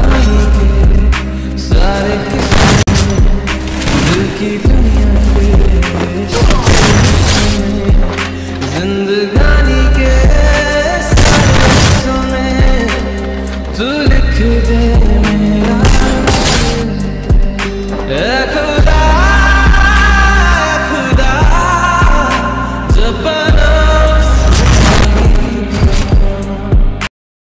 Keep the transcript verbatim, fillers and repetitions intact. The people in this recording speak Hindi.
कहानी के सारे किस्से दिल की दुनिया के जिंदगानी के सारे हिस्सों में तू लिख दे मेरा